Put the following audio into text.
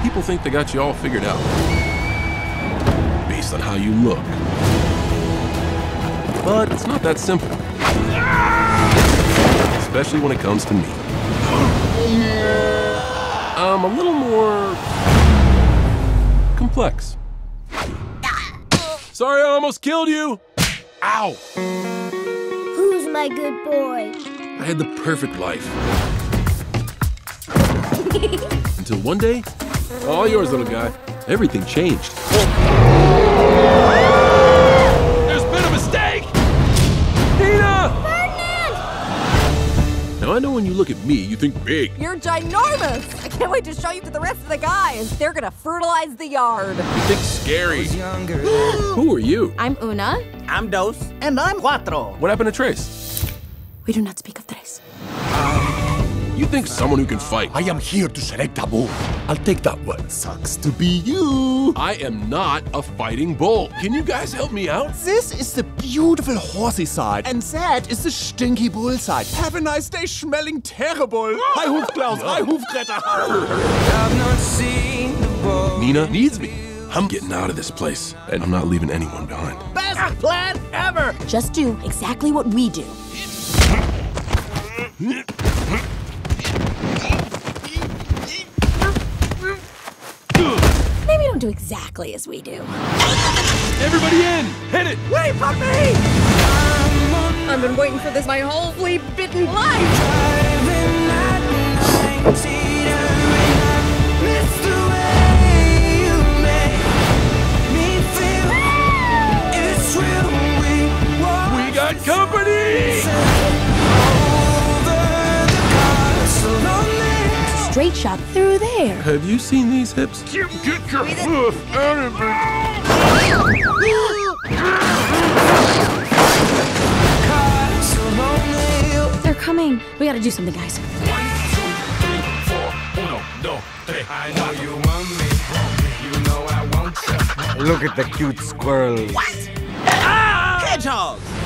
People think they got you all figured out based on how you look. But it's not that simple. Especially when it comes to me. I'm a little more complex. Sorry I almost killed you! Ow! Who's my good boy? I had the perfect life. Until one day, all yours, little guy. Everything changed. There's been a mistake! Gina! Ferdinand! Now I know when you look at me, you think big. You're ginormous! I can't wait to show you to the rest of the guys. They're gonna fertilize the yard. You think scary. Who are you? I'm Una. I'm Dos. And I'm Cuatro. What happened to Trace? We do not speak of Tres. You think someone who can fight. I am here to select a bull. I'll take that one. Sucks to be you. I am not a fighting bull. Can you guys help me out? This is the beautiful horsey side, and that is the stinky bull side. Have a nice day smelling terrible. Hi, Hufklaus. Hi, Hufgretter. Nina needs me. I'm getting out of this place, and I'm not leaving anyone behind. Best plan ever! Just do exactly what we do. Maybe don't do exactly as we do. Everybody in! Hit it! Wait for me! I've been waiting for this my whole flea-bitten life! We got company! Straight shot through there. Have you seen these hips? Get your hoof out of it. They're coming. We gotta do something, guys. 1, 2, 3, 4, 1, 2, 3. I know you want me. You know I want you. Look at the cute squirrels. Hedgehogs!